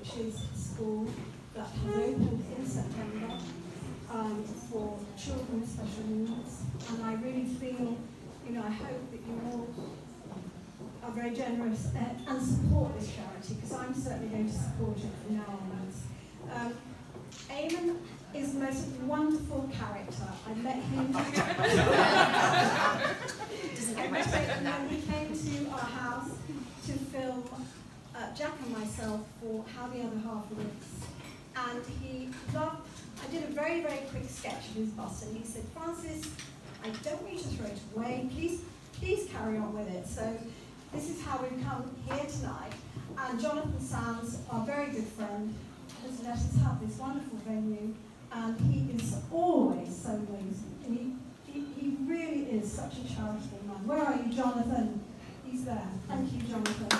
which is a school that has opened in September for children with special needs. And I really feel, I hope that you all are very generous and support this charity, because I'm certainly going to support it from now onwards. Eamon is the most wonderful character. I met him. And he came to our house to film Jack and myself for How the Other Half Lives. And he loved, I did a very, very quick sketch of his bust, and he said, Frances, I don't want you to throw it away. Please carry on with it. So this is how we've come here tonight. And Jonathan Sands, our very good friend, has let us have this wonderful venue. And he is always so amazing. And he really is such a charitable man. Where are you, Jonathan? He's there. Thank you, Jonathan.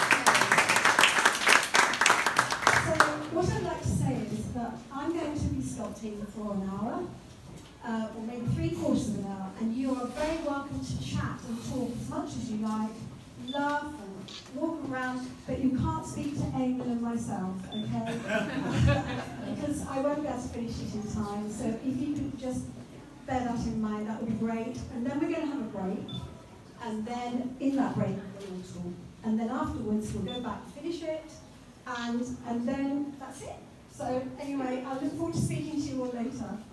So what I'd like to say is that I'm going to be sculpting for an hour, or maybe 3/4 of an hour, and you are very welcome to chat and talk as much as you like, laugh and walk around, but you can't speak to Eamon and myself, okay? Because I won't be able to finish it in time, so if you could just bear that in mind, that would be great. And then we're going to have a break, and then in that break we'll talk. And then afterwards we'll go back and finish it, and then that's it. So anyway, I look forward to speaking to you all later.